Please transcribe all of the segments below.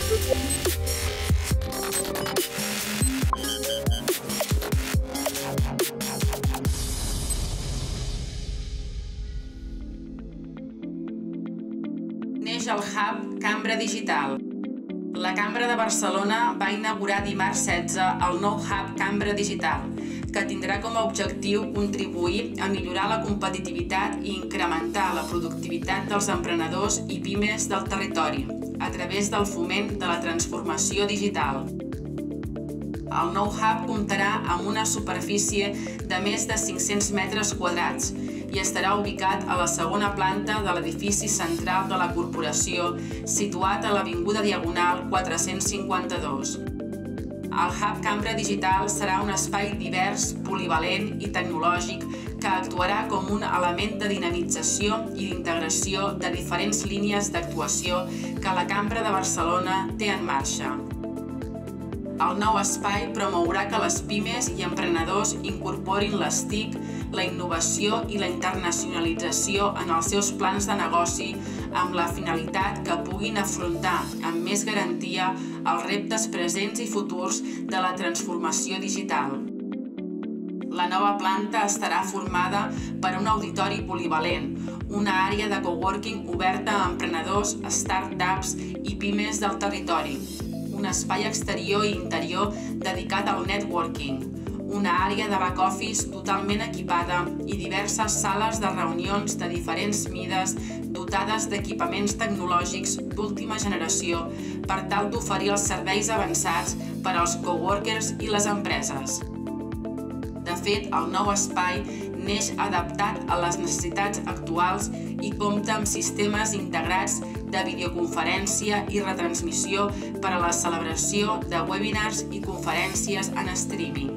Neix el Hub Cambra Digital. La Cambra de Barcelona va inaugurar dimarts 16 el nou Hub Cambra Digital, que tindrà com a objectiu contribuir a millorar la competitivitat i incrementar la productivitat dels emprenedors i pimes del territori a través del foment de la transformació digital. El nou hub comptarà amb una superfície de més de 500 metres quadrats i estarà ubicat a la segona planta de l'edifici central de la corporació, situat a l'Avinguda Diagonal 452. El Hub Cambra Digital serà un espai divers, polivalent i tecnològic que actuarà com un element de dinamització i d'integració de diferents línies d'actuació que la Cambra de Barcelona té en marxa. El nou espai promourà que les pimes i emprenedors incorporin les TIC, la innovació i la internacionalització en els seus plans de negoci amb la finalitat que puguin afrontar amb més garantia els reptes presents i futurs de la transformació digital. La nova planta estarà formada per un auditori polivalent, una àrea de coworking oberta a emprenedors, startups i pimes del territori, un espai exterior i interior dedicat al networking, una àrea de back-office totalment equipada i diverses sales de reunions de diferents mides dotades d'equipaments tecnològics d'última generació per tal d'oferir els serveis avançats per als coworkers i les empreses. De fet, el nou espai neix adaptat a les necessitats actuals i compta amb sistemes integrats de videoconferència i retransmissió per a la celebració de webinars i conferències en streaming.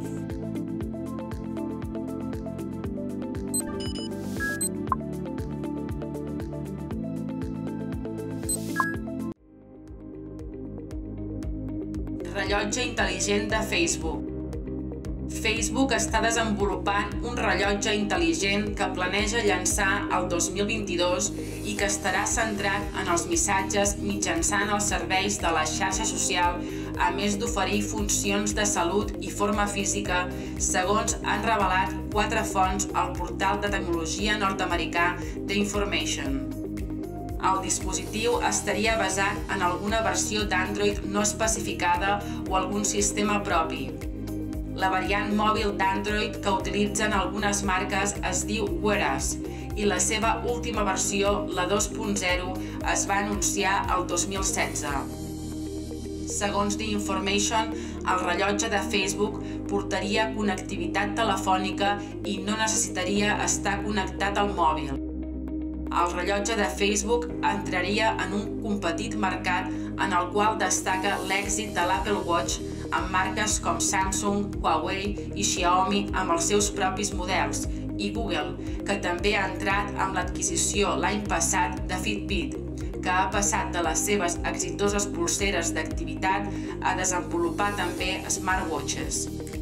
Rellotge intel·ligent de Facebook. Facebook està desenvolupant un rellotge intel·ligent que planeja llançar el 2022 i que estarà centrat en els missatges mitjançant els serveis de la xarxa social, a més d'oferir funcions de salut i forma física, segons han revelat 4 fonts al portal de tecnologia nord-americà The Information. El dispositiu estaria basat en alguna versió d'Android no especificada o algun sistema propi. La variant mòbil d'Android que utilitzen algunes marques es diu Wear OS i la seva última versió, la 2.0, es va anunciar el 2016. Segons The Information, el rellotge de Facebook portaria connectivitat telefònica i no necessitaria estar connectat al mòbil. El rellotge de Facebook entraria en un competit mercat en el qual destaca l'èxit de l'Apple Watch amb marques com Samsung, Huawei i Xiaomi amb els seus propis models, i Google, que també ha entrat amb l'adquisició l'any passat de Fitbit, que ha passat de les seves exitoses polseres d'activitat a desenvolupar també smartwatches.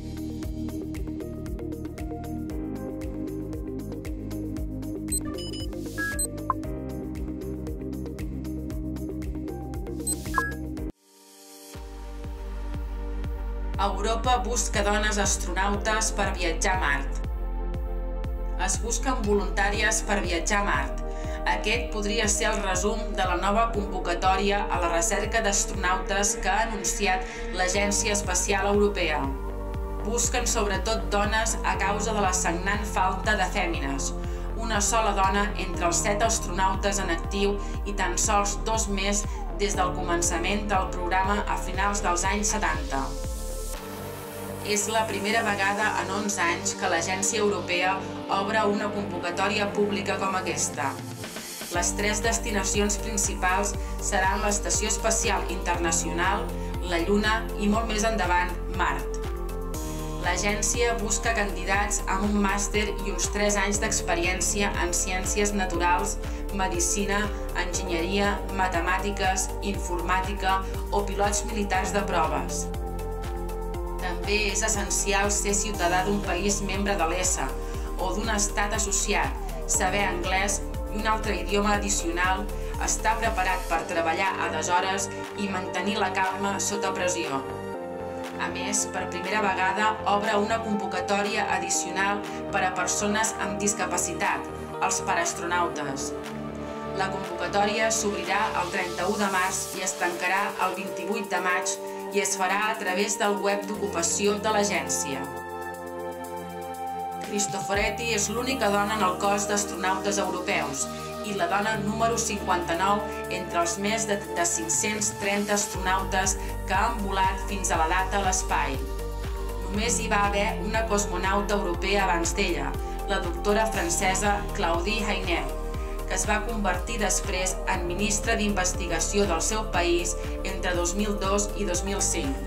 Europa busca dones astronautes per viatjar a Mart. Es busquen voluntàries per viatjar a Mart. Aquest podria ser el resum de la nova convocatòria a la recerca d'astronautes que ha anunciat l'Agència Espacial Europea. Busquen sobretot dones a causa de la sagnant falta de fèmines. Una sola dona entre els 7 astronautes en actiu i tan sols 2 més des del començament del programa a finals dels anys 70. És la primera vegada en 11 anys que l'Agència Europea obre una convocatòria pública com aquesta. Les 3 destinacions principals seran l'Estació Espacial Internacional, la Lluna i molt més endavant, Mart. L'agència busca candidats amb un màster i uns 3 anys d'experiència en ciències naturals, medicina, enginyeria, matemàtiques, informàtica o pilots militars de proves. També és essencial ser ciutadà d'un país membre de l'ESA o d'un estat associat, saber anglès i un altre idioma addicional, està preparat per treballar a deshores i mantenir la calma sota pressió. A més, per primera vegada obre una convocatòria addicional per a persones amb discapacitat, els paraastronautes. La convocatòria s'obrirà el 31 de març i es tancarà el 28 de maig i es farà a través del web d'ocupació de l'agència. Cristoforetti és l'única dona en el cos d'astronautes europeus i la dona número 59 entre els més de 530 astronautes que han volat fins a la data a l'espai. Només hi va haver una cosmonauta europea abans d'ella, la doctora francesa Claudie Hainer, que es va convertir després en ministra d'investigació del seu país entre 2002 i 2005.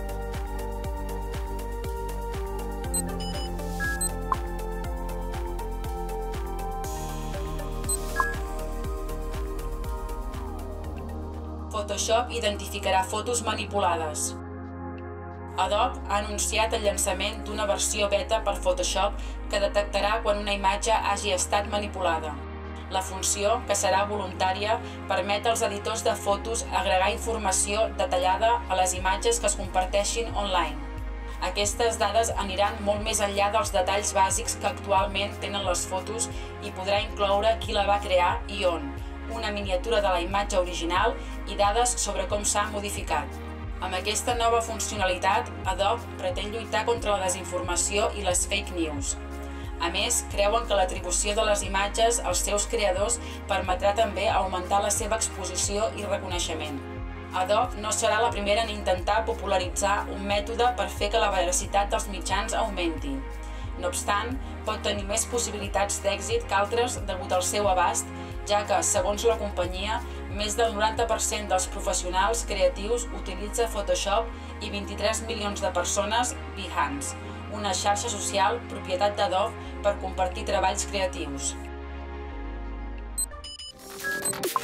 Photoshop identificarà fotos manipulades. Adobe ha anunciat el llançament d'una versió beta per Photoshop que detectarà quan una imatge hagi estat manipulada. La funció, que serà voluntària, permet als editors de fotos agregar informació detallada a les imatges que es comparteixin online. Aquestes dades aniran molt més enllà dels detalls bàsics que actualment tenen les fotos i podrà incloure qui la va crear i on, una miniatura de la imatge original i dades sobre com s'ha modificat. Amb aquesta nova funcionalitat, Adobe pretén lluitar contra la desinformació i les fake news. A més, creuen que l'atribució de les imatges als seus creadors permetrà també augmentar la seva exposició i reconeixement. Adobe no serà la primera en intentar popularitzar un mètode per fer que la veracitat dels mitjans augmenti. No obstant, pot tenir més possibilitats d'èxit que altres degut al seu abast, ja que, segons la companyia, més del 90% dels professionals creatius utilitza Photoshop i 23 milions de persones Behance, una xarxa social propietat d'Adobe per compartir treballs creatius.